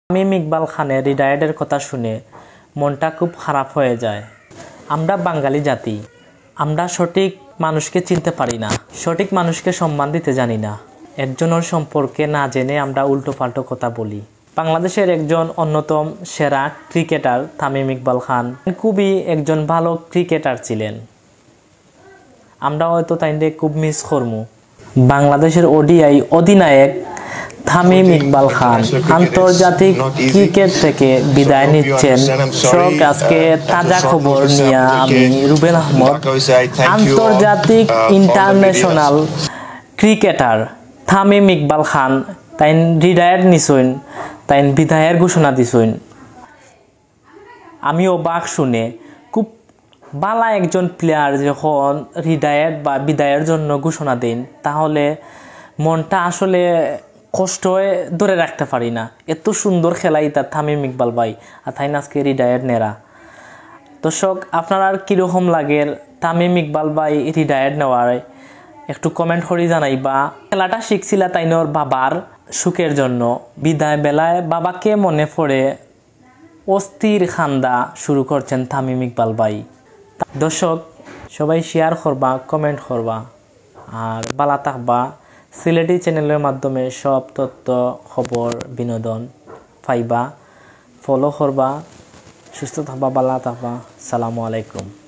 তামিম ইকবাল খানের রিটায়ার্ডের কথা শুনে মনটা খুব খারাপ হয়ে যায়। আমরা বাঙালি জাতি, আমরা সঠিক মানুষকে চিনতে পারি না, সঠিক মানুষকে সম্মান দিতে জানি না। একজনের সম্পর্কে না জেনে আমরা উল্টো পাল্টো কথা বলি। বাংলাদেশের একজন অন্যতম সেরা ক্রিকেটার তামিম ইকবাল খান খুবই একজন ভালো ক্রিকেটার ছিলেন। আমরা হয়তো তাইকে খুব মিস করবো। বাংলাদেশের ওডিআই অধিনায়ক তামিম ইকবাল খান আন্তর্জাতিক ক্রিকেট থেকে বিদায় নিচ্ছেন। আজকে তাজা খবর নিয়ে আমি রুবেল আহমদ। আন্তর্জাতিক ইন্টারন্যাশনাল ক্রিকেটার তামিম ইকবাল খান তাই রিটায়ার্ড নিছেন, তাই বিদায়ের ঘোষণা দিছেন। আমি অবাক শুনে। খুব বালা একজন প্লেয়ার যখন রিটায়ার্ড বা বিদায়ের জন্য ঘোষণা দেন, তাহলে মনটা আসলে কষ্ট হয়ে ধরে রাখতে পারি না। এত সুন্দর খেলাই তার তামিম ইকবাল ভাই, আর তাই আজকে রিটায়ার্ড নেরা। দর্শক, আপনার আর কীরকম লাগে তামিম ইকবাল ভাই রিটায়ার্ড নেওয়ার একটু কমেন্ট করে জানাইবা। খেলাটা শিখছিল তাইনোর বাবার সুখের জন্য। বিদায় বেলায় বাবাকে মনে পড়ে অস্থির খান্দা শুরু করছেন তামিম ইকবাল ভাই। দর্শক, সবাই শেয়ার করবা, কমেন্ট করবা, আর বালা থাকবা। সিলেটি চ্যানেলের মাধ্যমে সব তথ্য খবর বিনোদন পাইবা। ফলো করবা, সুস্থ থাকবা, বালা থাকবা। সালামু আলাইকুম।